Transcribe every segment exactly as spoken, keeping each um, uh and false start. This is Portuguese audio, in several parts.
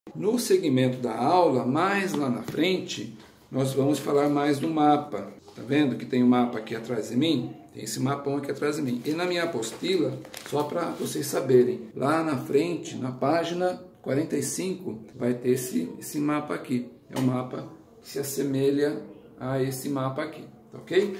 No segmento da aula, mais lá na frente, nós vamos falar mais do mapa. Tá vendo que tem um mapa aqui atrás de mim? Tem esse mapão aqui atrás de mim. E na minha apostila, só para vocês saberem, lá na frente, na página quarenta e cinco, vai ter esse, esse mapa aqui. É um mapa que se assemelha a esse mapa aqui, tá ok?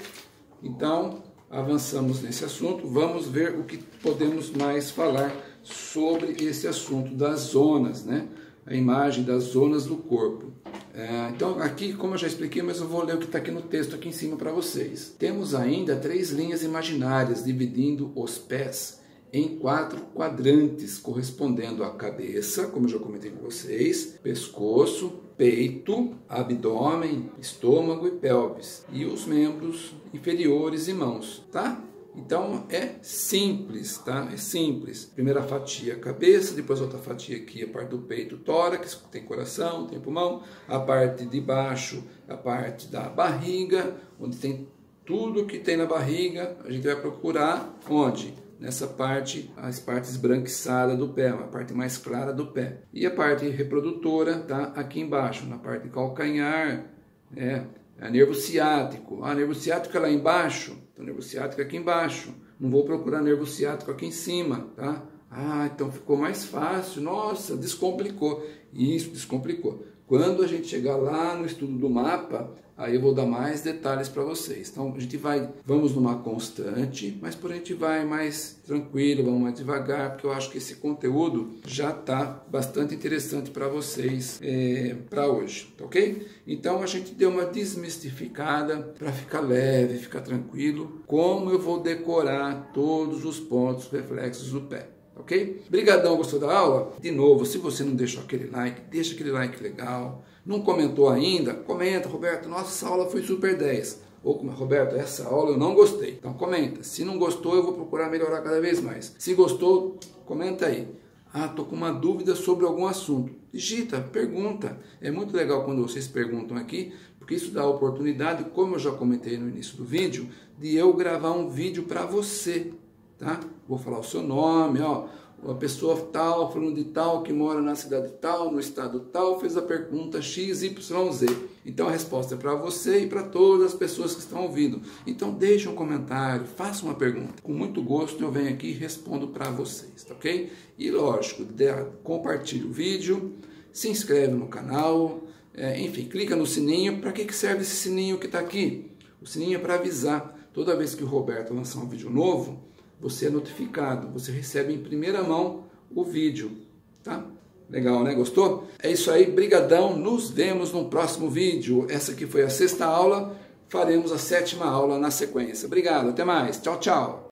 Então, avançamos nesse assunto. Vamos ver o que podemos mais falar sobre esse assunto das zonas, né? A imagem das zonas do corpo. É, então, aqui, como eu já expliquei, mas eu vou ler o que está aqui no texto aqui em cima para vocês. Temos ainda três linhas imaginárias dividindo os pés em quatro quadrantes, correspondendo à cabeça, como eu já comentei com vocês, pescoço, peito, abdômen, estômago e pelvis, e os membros inferiores e mãos, tá? Então é simples, tá? É simples. Primeira fatia, cabeça, depois outra fatia aqui, a parte do peito, tórax, tem coração, tem pulmão, a parte de baixo, a parte da barriga, onde tem tudo que tem na barriga, a gente vai procurar onde? Nessa parte, as partes esbranquiçadas do pé, a parte mais clara do pé. E a parte reprodutora tá aqui embaixo, na parte de calcanhar, é, é nervo ciático. Ah, nervo ciático é lá embaixo, então nervo ciático é aqui embaixo. Não vou procurar nervo ciático aqui em cima, tá? Ah, então ficou mais fácil. Nossa, descomplicou. Isso, descomplicou. Quando a gente chegar lá no estudo do mapa, aí eu vou dar mais detalhes para vocês. Então, a gente vai, vamos numa constante, mas por a gente vai mais tranquilo, vamos mais devagar, porque eu acho que esse conteúdo já está bastante interessante para vocês é, para hoje, tá ok? Então, a gente deu uma desmistificada para ficar leve, ficar tranquilo, como eu vou decorar todos os pontos reflexos do pé. Ok? Brigadão, gostou da aula? De novo, se você não deixou aquele like, deixa aquele like legal. Não comentou ainda? Comenta, Roberto, nossa, essa aula foi super dez. Ou, Roberto, essa aula eu não gostei. Então comenta. Se não gostou, eu vou procurar melhorar cada vez mais. Se gostou, comenta aí. Ah, tô com uma dúvida sobre algum assunto. Digita, pergunta. É muito legal quando vocês perguntam aqui, porque isso dá a oportunidade, como eu já comentei no início do vídeo, de eu gravar um vídeo para você. Tá? Vou falar o seu nome, ó, a pessoa tal, falando de tal, que mora na cidade tal, no estado tal, fez a pergunta X Y Z. Então a resposta é para você e para todas as pessoas que estão ouvindo. Então deixe um comentário, faça uma pergunta. Com muito gosto eu venho aqui e respondo para vocês, tá ok? E lógico, compartilhe o vídeo, se inscreve no canal, é, enfim, clica no sininho. Para que, que serve esse sininho que está aqui? O sininho é para avisar. Toda vez que o Roberto lançar um vídeo novo, você é notificado, você recebe em primeira mão o vídeo, tá? Legal, né? Gostou? É isso aí, brigadão, nos vemos no próximo vídeo. Essa aqui foi a sexta aula, faremos a sétima aula na sequência. Obrigado, até mais, tchau, tchau!